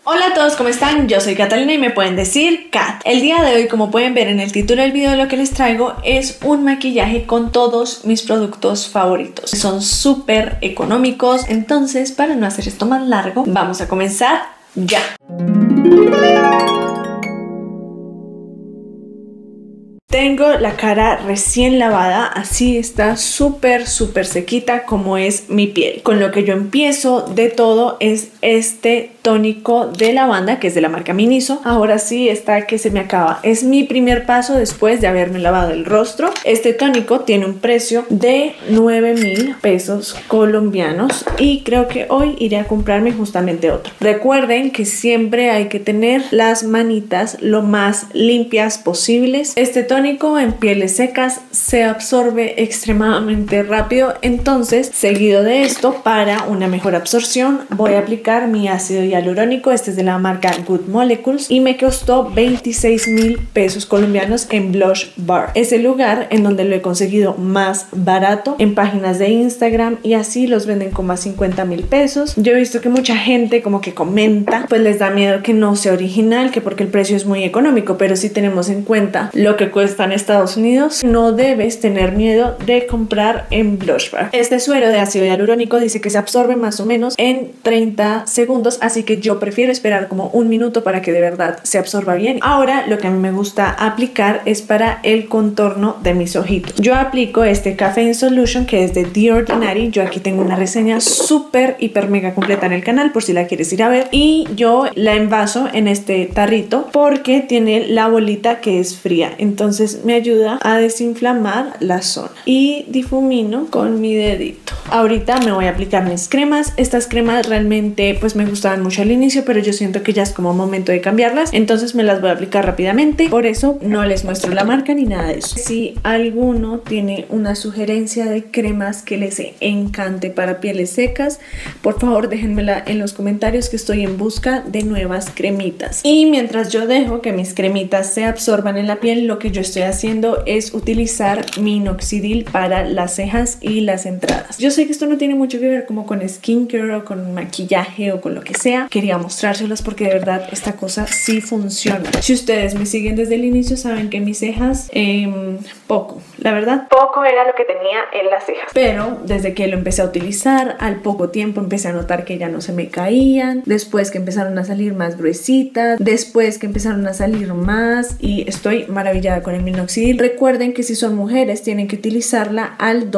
Hola a todos, ¿cómo están? Yo soy Catalina y me pueden decir Kat. El día de hoy, como pueden ver en el título del video, lo que les traigo es un maquillaje con todos mis productos favoritos. Son súper económicos, entonces para no hacer esto más largo, vamos a comenzar ya. Tengo la cara recién lavada, así está súper sequita como es mi piel. Con lo que yo empiezo de todo es este tónico de lavanda que es de la marca Miniso. Ahora sí está que se me acaba. Es mi primer paso después de haberme lavado el rostro. Este tónico tiene un precio de 9.000 pesos colombianos y creo que hoy iré a comprarme justamente otro. Recuerden que siempre hay que tener las manitas lo más limpias posibles. Este tónico en pieles secas se absorbe extremadamente rápido, entonces seguido de esto, para una mejor absorción, voy a aplicar mi ácido hialurónico. Este es de la marca Good Molecules y me costó 26.000 pesos colombianos en Blush Bar. Es el lugar en donde lo he conseguido más barato en páginas de Instagram y así los venden como a 50.000 pesos. Yo he visto que mucha gente como que comenta, pues les da miedo que no sea original, que porque el precio es muy económico, pero si tenemos en cuenta lo que cuesta en Estados Unidos, no debes tener miedo de comprar en Blush Bar. Este suero de ácido hialurónico dice que se absorbe más o menos en 30 segundos, así que yo prefiero esperar como un minuto para que de verdad se absorba bien. Ahora lo que a mí me gusta aplicar es para el contorno de mis ojitos. Yo aplico este Caffeine Solution que es de The Ordinary. Yo aquí tengo una reseña súper hiper mega completa en el canal por si la quieres ir a ver, y yo la envaso en este tarrito porque tiene la bolita que es fría, entonces me ayuda a desinflamar la zona. Y difumino con mi dedito. Ahorita me voy a aplicar mis cremas. Estas cremas realmente pues me gustaban mucho al inicio, pero yo siento que ya es como momento de cambiarlas, entonces me las voy a aplicar rápidamente. Por eso no les muestro la marca ni nada de eso. Si alguno tiene una sugerencia de cremas que les encante para pieles secas, por favor déjenmela en los comentarios, que estoy en busca de nuevas cremitas. Y mientras yo dejo que mis cremitas se absorban en la piel, lo que yo estoy haciendo es utilizar minoxidil para las cejas y las entradas. Yo sé que esto no tiene mucho que ver como con skincare o con maquillaje o con lo que sea. Quería mostrárselos porque de verdad esta cosa sí funciona. Si ustedes me siguen desde el inicio saben que mis cejas, poco, la verdad, poco era lo que tenía en las cejas. Pero desde que lo empecé a utilizar, al poco tiempo empecé a notar que ya no se me caían. Después que empezaron a salir más gruesitas. Después que empezaron a salir más. Y estoy maravillada con el minoxidil. Recuerden que si son mujeres tienen que utilizarla al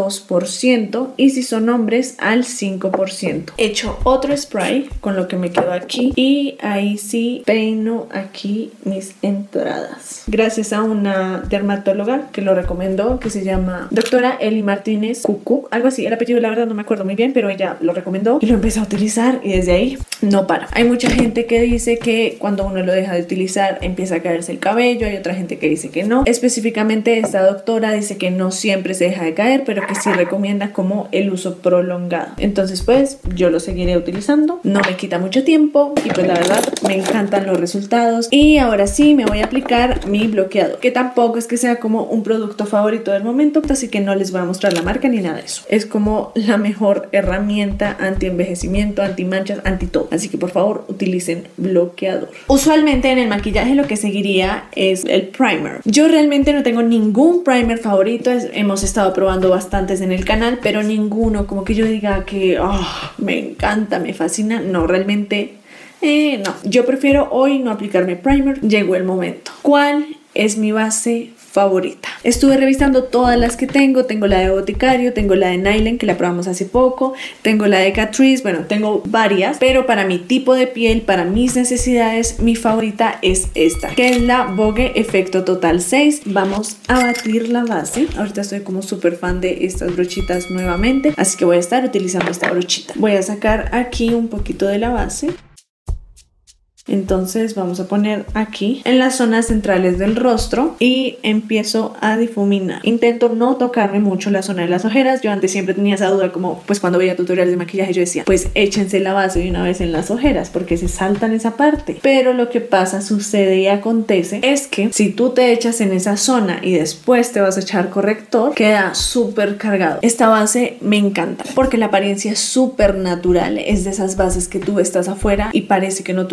2% y si son hombres al 5%. He hecho otro spray con lo que me quedó aquí y ahí sí peino aquí mis entradas. Gracias a una dermatóloga que lo recomendó, que se llama doctora Eli Martínez Cucu, algo así, el apellido la verdad no me acuerdo muy bien, pero ella lo recomendó y lo empecé a utilizar y desde ahí no paro. Hay mucha gente que dice que cuando uno lo deja de utilizar empieza a caerse el cabello, hay otra gente que dice que no. Específicamente esta doctora dice que no siempre se deja de caer, pero que sí recomienda como el uso prolongado. Entonces pues yo lo seguiré utilizando, no me quita mucho tiempo y pues la verdad me encantan los resultados. Y ahora sí me voy a aplicar mi bloqueador, que tampoco es que sea como un producto favorito del momento, así que no les voy a mostrar la marca ni nada de eso. Es como la mejor herramienta anti envejecimiento, anti manchas, anti todo, así que por favor utilicen bloqueador. Usualmente en el maquillaje lo que seguiría es el primer. Yo realmente no tengo ningún primer favorito, hemos estado probando bastantes en el canal, pero ninguno como que yo diga que me encanta, me fascina. No, realmente no. Yo prefiero hoy no aplicarme primer, llegó el momento. ¿Cuál es mi base favorita? Estuve revisando todas las que tengo. Tengo la de Boticario, tengo la de Nylon que la probamos hace poco, tengo la de Catrice, bueno, tengo varias, pero para mi tipo de piel, para mis necesidades, mi favorita es esta, que es la Vogue Efecto Total 6. Vamos a batir la base. Ahorita estoy como súper fan de estas brochitas nuevamente, así que voy a estar utilizando esta brochita. Voy a sacar aquí un poquito de la base. Entonces vamos a poner aquí en las zonas centrales del rostro y empiezo a difuminar. Intento no tocarme mucho la zona de las ojeras. Yo antes siempre tenía esa duda, como pues cuando veía tutoriales de maquillaje yo decía, pues échense la base de una vez en las ojeras porque se saltan esa parte. Pero lo que pasa, sucede y acontece es que si tú te echas en esa zona y después te vas a echar corrector, queda súper cargado. Esta base me encanta porque la apariencia es súper natural. Es de esas bases que tú estás afuera y parece que no tuvieras base,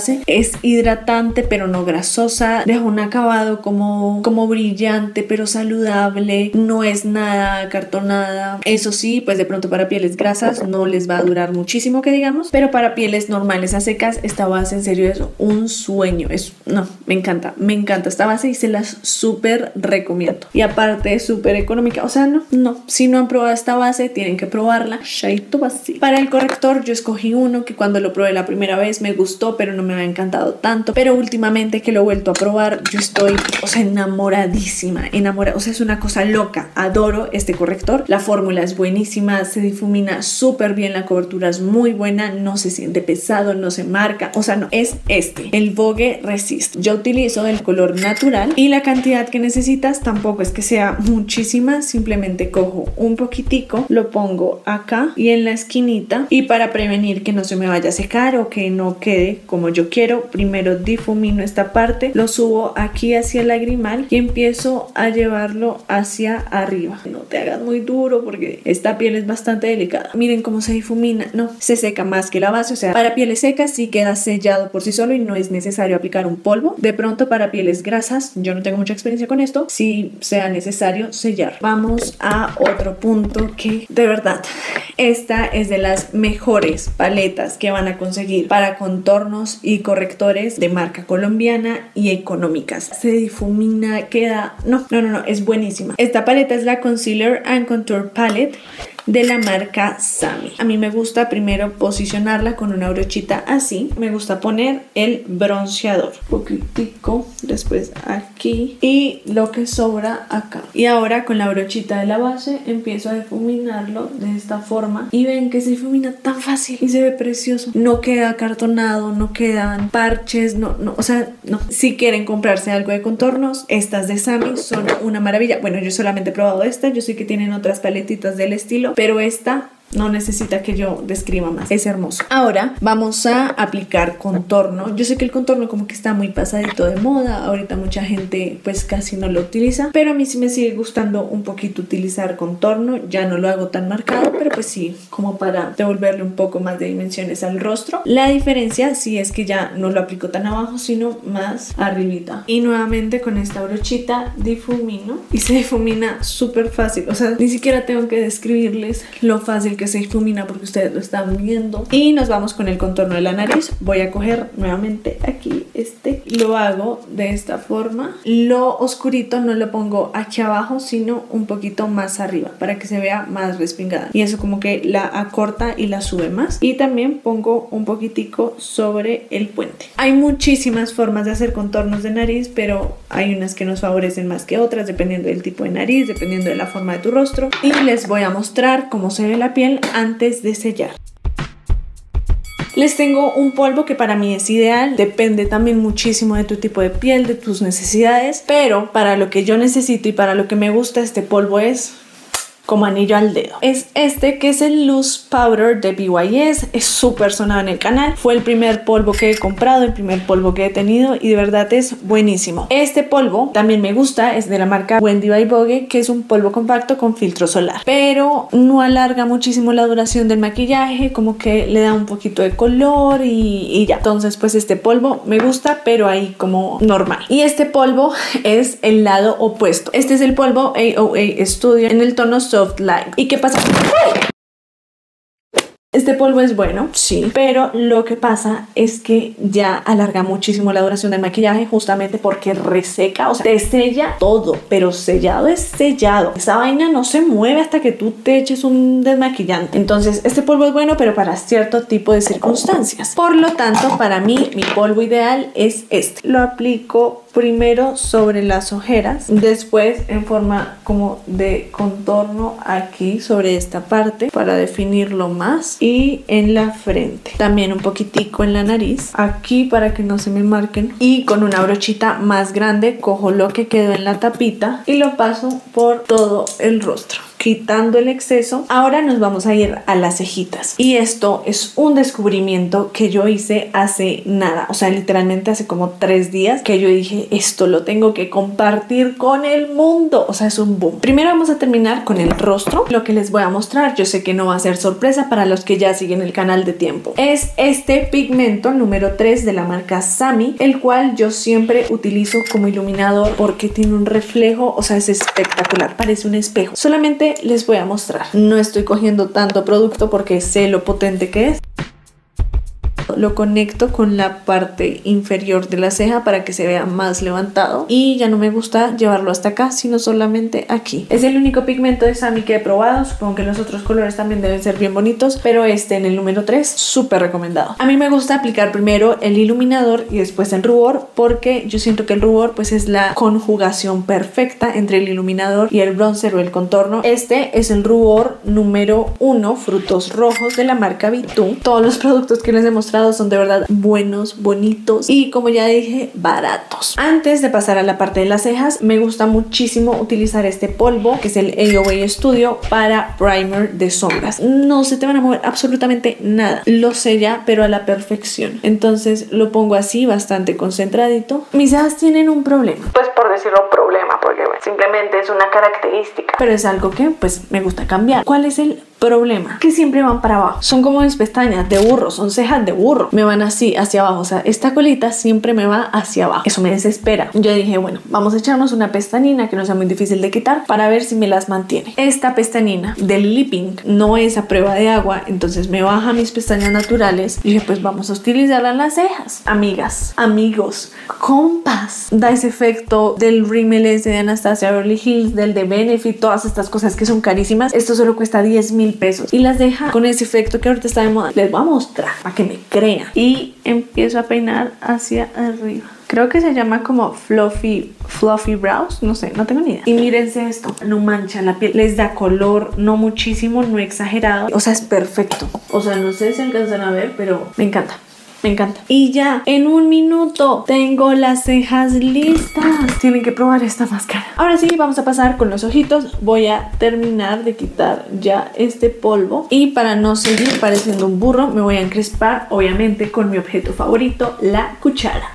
base. Es hidratante pero no grasosa, deja un acabado como brillante pero saludable, no es nada acartonada. Eso sí, pues de pronto para pieles grasas no les va a durar muchísimo que digamos, pero para pieles normales a secas esta base en serio es un sueño. No, me encanta esta base y se las súper recomiendo. Y aparte es súper económica, o sea, si no han probado esta base tienen que probarla. Shaito base. Para el corrector yo escogí uno que cuando lo probé la primera vez me gustó, pero no me había encantado tanto, pero últimamente que lo he vuelto a probar yo estoy, o sea, enamoradísima, o sea, es una cosa loca. Adoro este corrector, la fórmula es buenísima, se difumina súper bien, la cobertura es muy buena, no se siente pesado, no se marca, o sea, no, es el Vogue Resist. Yo utilizo el color natural y la cantidad que necesitas tampoco es que sea muchísima, simplemente cojo un poquitico, lo pongo acá y en la esquinita, y para prevenir que no se me vaya a secar o que no quede como yo quiero, primero difumino esta parte, lo subo aquí hacia el lagrimal y empiezo a llevarlo hacia arriba. No te hagas muy duro porque esta piel es bastante delicada. Miren cómo se difumina, no, se seca más que la base, o sea, para pieles secas sí queda sellado por sí solo y no es necesario aplicar un polvo. De pronto para pieles grasas, yo no tengo mucha experiencia con esto, sí sea necesario sellar. Vamos a otro punto que de verdad, esta es de las mejores paletas que van a conseguir para contornos y correctores de marca colombiana y económicas. Se difumina, queda, no, es buenísima. Esta paleta es la Concealer and Contour Palette de la marca Sami. A mí me gusta primero posicionarla con una brochita así, me gusta poner el bronceador poquitico, después aquí y lo que sobra acá, y ahora con la brochita de la base empiezo a difuminarlo de esta forma y ven que se difumina tan fácil y se ve precioso, no queda acartonado, no quedan parches, o sea, no. Si quieren comprarse algo de contornos, estas de Sami son una maravilla. Bueno, yo solamente he probado esta, yo sé que tienen otras paletitas del estilo, pero esta no necesita que yo describa más, es hermoso. Ahora vamos a aplicar contorno. Yo sé que el contorno como que está muy pasadito de moda, ahorita mucha gente pues casi no lo utiliza, pero a mí sí me sigue gustando un poquito utilizar contorno. Ya no lo hago tan marcado, pero pues sí, como para devolverle un poco más de dimensiones al rostro. La diferencia sí es que ya no lo aplico tan abajo, sino más arribita, y nuevamente con esta brochita difumino y se difumina súper fácil, o sea, ni siquiera tengo que describirles lo fácil que se difumina porque ustedes lo están viendo. Y nos vamos con el contorno de la nariz. Voy a coger nuevamente aquí lo hago de esta forma. Lo oscurito no lo pongo aquí abajo, sino un poquito más arriba para que se vea más respingada, y eso como que la acorta y la sube más. Y también pongo un poquitico sobre el puente. Hay muchísimas formas de hacer contornos de nariz, pero hay unas que nos favorecen más que otras dependiendo del tipo de nariz, dependiendo de la forma de tu rostro, y les voy a mostrar cómo se ve la piel antes de sellar. Les tengo un polvo que para mí es ideal, depende también muchísimo de tu tipo de piel, de tus necesidades, pero para lo que yo necesito y para lo que me gusta este polvo es como anillo al dedo. Es que es el Loose Powder de BYS, es súper sonado en el canal, fue el primer polvo que he comprado, el primer polvo que he tenido y de verdad es buenísimo. Este polvo también me gusta, es de la marca Wendy by Vogue, que es un polvo compacto con filtro solar, pero no alarga muchísimo la duración del maquillaje, como que le da un poquito de color y ya. Entonces pues este polvo me gusta, pero ahí como normal. Y este polvo es el lado opuesto. Este es el polvo AOA Studio en el tono Soft Light. ¿Y qué pasa? Este polvo es bueno, sí, pero lo que pasa es que ya alarga muchísimo la duración del maquillaje justamente porque reseca, o sea, te sella todo, pero sellado es sellado. Esa vaina no se mueve hasta que tú te eches un desmaquillante. Entonces, este polvo es bueno, pero para cierto tipo de circunstancias. Por lo tanto, para mí, mi polvo ideal es este. Lo aplico primero sobre las ojeras, después en forma como de contorno aquí sobre esta parte para definirlo más, y en la frente también un poquitico en la nariz aquí para que no se me marquen, y con una brochita más grande cojo lo que quedó en la tapita y lo paso por todo el rostro. quitando el exceso. Ahora nos vamos a ir a las cejitas. Y esto es un descubrimiento que yo hice hace nada. O sea, literalmente hace como 3 días que yo dije, esto lo tengo que compartir con el mundo. O sea, es un boom. Primero vamos a terminar con el rostro. Lo que les voy a mostrar, yo sé que no va a ser sorpresa para los que ya siguen el canal de tiempo. Es este pigmento número 3 de la marca Sami, el cual yo siempre utilizo como iluminador porque tiene un reflejo, o sea, es espectacular, parece un espejo. Solamente les voy a mostrar. No estoy cogiendo tanto producto porque sé lo potente que es. Lo conecto con la parte inferior de la ceja para que se vea más levantado, y ya no me gusta llevarlo hasta acá, sino solamente aquí. Es el único pigmento de Sami que he probado. Supongo que los otros colores también deben ser bien bonitos, pero este en el número 3, súper recomendado. A mí me gusta aplicar primero el iluminador y después el rubor, porque yo siento que el rubor pues es la conjugación perfecta entre el iluminador y el bronzer o el contorno. Este es el rubor número 1, frutos rojos, de la marca Vitu. Todos los productos que les he mostrado son de verdad buenos, bonitos y, como ya dije, baratos. Antes de pasar a la parte de las cejas, me gusta muchísimo utilizar este polvo que es el AOA Studio para primer de sombras. No se te van a mover absolutamente nada, lo sella pero a la perfección. Entonces lo pongo así, bastante concentradito. Mis cejas tienen un problema, pues por decirlo problema, porque bueno, simplemente es una característica, pero es algo que pues me gusta cambiar. ¿Cuál es el problema? Que siempre van para abajo. Son como mis pestañas de burro, son cejas de burro. Me van así hacia abajo, o sea, esta colita siempre me va hacia abajo. Eso me desespera. Yo dije, bueno, vamos a echarnos una pestañina que no sea muy difícil de quitar para ver si me las mantiene. Esta pestañina del Lipping no es a prueba de agua, entonces me baja mis pestañas naturales. Y dije, pues vamos a utilizarla en las cejas. Amigas, amigos, compas, da ese efecto del rímel ese de Anastasia Beverly Hills, del de Benefit, todas estas cosas que son carísimas. Esto solo cuesta 10,000 pesos y las deja con ese efecto que ahorita está de moda. Les voy a mostrar para que me crean. Y empiezo a peinar hacia arriba. Creo que se llama como fluffy brows, no sé, no tengo ni idea. Y mírense esto, no mancha la piel, les da color, no muchísimo, no exagerado. O sea, es perfecto. O sea, no sé si alcanzan a ver, pero me encanta. Me encanta. Y ya en 1 minuto tengo las cejas listas. Tienen que probar esta máscara. Ahora sí, vamos a pasar con los ojitos. Voy a terminar de quitar ya este polvo. Y para no seguir pareciendo un burro, me voy a encrespar, obviamente, con mi objeto favorito, la cuchara.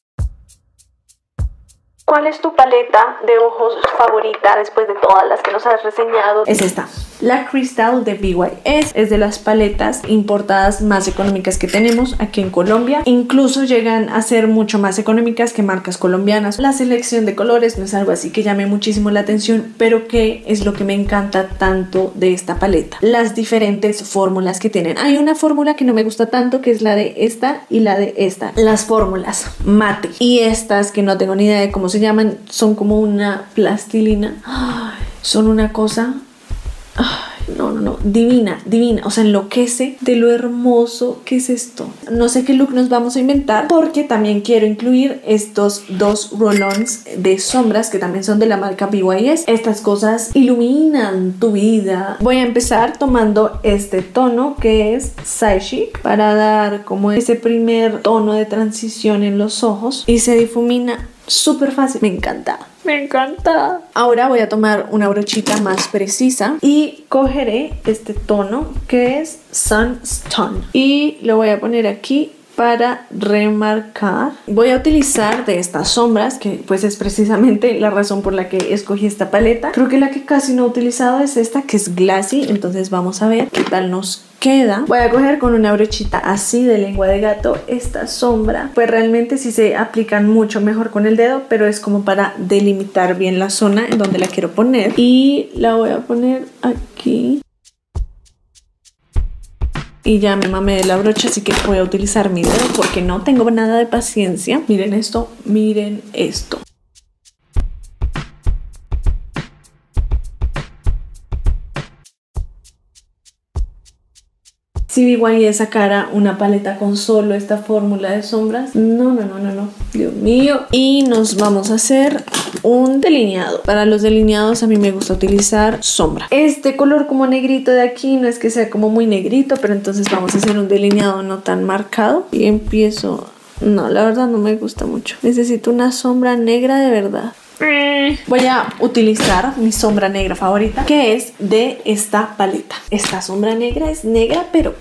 ¿Cuál es tu paleta de ojos favorita después de todas las que nos has reseñado? Es esta, la Crystal de BYS. Es de las paletas importadas más económicas que tenemos aquí en Colombia. Incluso llegan a ser mucho más económicas que marcas colombianas. La selección de colores no es algo así que llame muchísimo la atención, pero que es lo que me encanta tanto de esta paleta. Las diferentes fórmulas que tienen. Hay una fórmula que no me gusta tanto, que es la de esta y la de esta. Las fórmulas mate y estas que no tengo ni idea de cómo se llaman, son como una plastilina. Ay, son una cosa, ay, no, divina, o sea, enloquece de lo hermoso que es esto. No sé qué look nos vamos a inventar, porque también quiero incluir estos 2 roll-ons de sombras que también son de la marca BYS. Estas cosas iluminan tu vida. Voy a empezar tomando este tono que es Side Chic para dar como ese primer tono de transición en los ojos, y se difumina súper fácil. Me encanta. Me encanta. Ahora voy a tomar una brochita más precisa y cogeré este tono que es Sunstone y lo voy a poner aquí para remarcar. Voy a utilizar de estas sombras, que pues es precisamente la razón por la que escogí esta paleta. Creo que la que casi no he utilizado es esta, que es Glassy. Entonces vamos a ver qué tal nos queda. Voy a coger con una brochita así de lengua de gato esta sombra. Pues realmente sí se aplican mucho mejor con el dedo, pero es como para delimitar bien la zona en donde la quiero poner. Y la voy a poner aquí. Y ya me mamé de la brocha, así que voy a utilizar mi dedo porque no tengo nada de paciencia. Miren esto, miren esto. Si BYS sacara una paleta con solo esta fórmula de sombras, no, Dios mío. Y nos vamos a hacer un delineado. Para los delineados a mí me gusta utilizar sombra. Este color como negrito de aquí no es que sea como muy negrito, pero entonces vamos a hacer un delineado no tan marcado. Y empiezo... No, la verdad no me gusta mucho. Necesito una sombra negra de verdad. voy a utilizar mi sombra negra favorita, que es de esta paleta. Esta sombra negra es negra, pero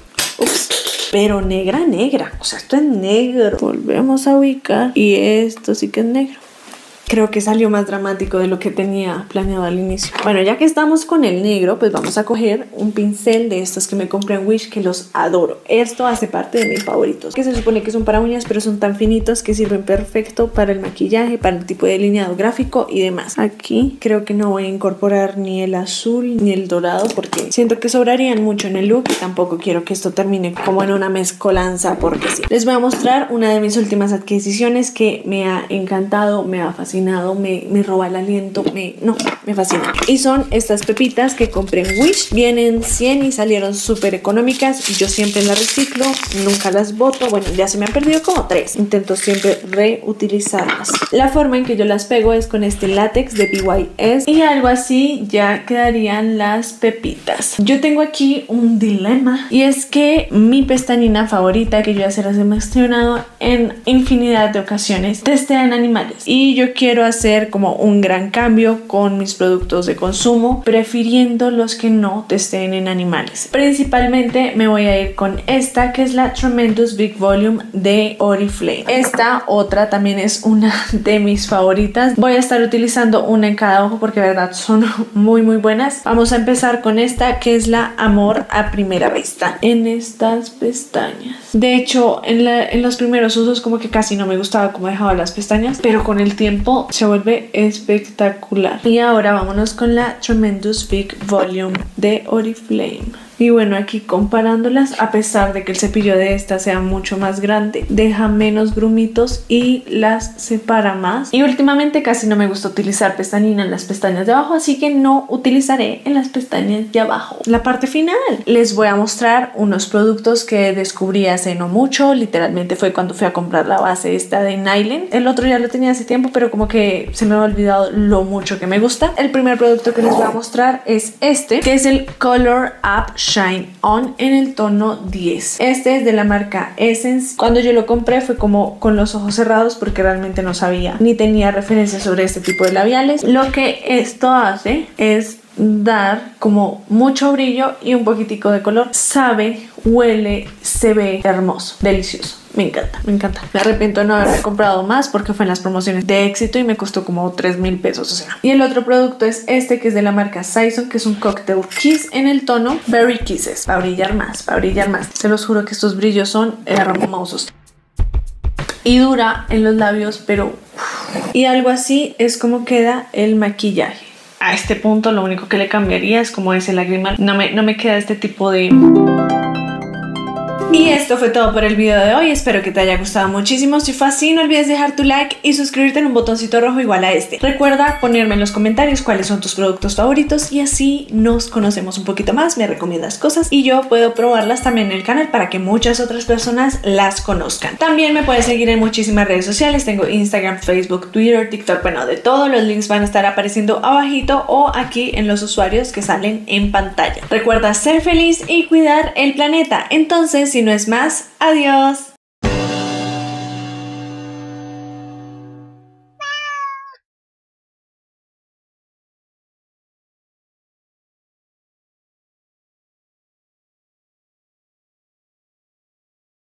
pero negra, o sea, esto es negro. Volvemos a ubicar y esto sí que es negro. Creo que salió más dramático de lo que tenía planeado al inicio. Bueno, ya que estamos con el negro, pues vamos a coger un pincel de estos que me compré en Wish, que los adoro. Esto hace parte de mis favoritos, que se supone que son para uñas, pero son tan finitos que sirven perfecto para el maquillaje, para el tipo de delineado gráfico y demás. Aquí creo que no voy a incorporar ni el azul ni el dorado porque siento que sobrarían mucho en el look y tampoco quiero que esto termine como en una mezcolanza porque sí. Les voy a mostrar una de mis últimas adquisiciones que me ha encantado, me ha fascinado. Me roba el aliento, me fascina. Y son estas pepitas que compré en Wish. Vienen 100 y salieron súper económicas. Yo siempre las reciclo, nunca las boto. Bueno, ya se me han perdido como 3. Intento siempre reutilizarlas. La forma en que yo las pego es con este látex de BYS y algo así ya quedarían las pepitas. Yo tengo aquí un dilema y es que mi pestañina favorita, que yo ya se las he mencionado en infinidad de ocasiones, testea en animales y yo quiero hacer como un gran cambio con mis productos de consumo, prefiriendo los que no testeen en animales. Principalmente me voy a ir con esta, que es la Tremendous Big Volume de Oriflame. Esta otra también es una de mis favoritas. Voy a estar utilizando una en cada ojo porque de verdad son muy buenas. Vamos a empezar con esta, que es la Amor a Primera Vista, en estas pestañas. De hecho, en los primeros usos como que casi no me gustaba cómo dejaba las pestañas, pero con el tiempo se vuelve espectacular. Y ahora vámonos con la Tremendous Big Volume de Oriflame. Y bueno, aquí comparándolas, a pesar de que el cepillo de esta sea mucho más grande, deja menos grumitos y las separa más. Y últimamente casi no me gusta utilizar pestañina en las pestañas de abajo, así que no utilizaré en las pestañas de abajo. La parte final, les voy a mostrar unos productos que descubrí hace no mucho. Literalmente fue cuando fui a comprar la base esta de Nyland. El otro ya lo tenía hace tiempo, pero como que se me ha olvidado lo mucho que me gusta. El primer producto que les voy a mostrar es este, que es el Color Up Shine On en el tono 10. Este es de la marca Essence. Cuando yo lo compré fue como con los ojos cerrados porque realmente no sabía ni tenía referencia sobre este tipo de labiales. Lo que esto hace es dar como mucho brillo y un poquitico de color. Sabe, huele, se ve hermoso, delicioso. Me encanta, me encanta. Me arrepiento de no haber comprado más porque fue en las promociones de éxito y me costó como 3,000 pesos, o sea. Y el otro producto es este, que es de la marca Saison, que es un Cocktail Kiss en el tono Berry Kisses. Para brillar más, para brillar más. Se los juro que estos brillos son hermosos. Y dura en los labios, pero... Y algo así es como queda el maquillaje. A este punto lo único que le cambiaría es como ese lagrimal. No me queda este tipo de... Y esto fue todo por el video de hoy. Espero que te haya gustado muchísimo. Si fue así, no olvides dejar tu like y suscribirte en un botoncito rojo igual a este. Recuerda ponerme en los comentarios cuáles son tus productos favoritos y así nos conocemos un poquito más, me recomiendas cosas y yo puedo probarlas también en el canal para que muchas otras personas las conozcan. También me puedes seguir en muchísimas redes sociales. Tengo Instagram, Facebook, Twitter, TikTok, bueno, de todo. Los links van a estar apareciendo abajito o aquí en los usuarios que salen en pantalla. Recuerda ser feliz y cuidar el planeta. Entonces, si no es más, adiós.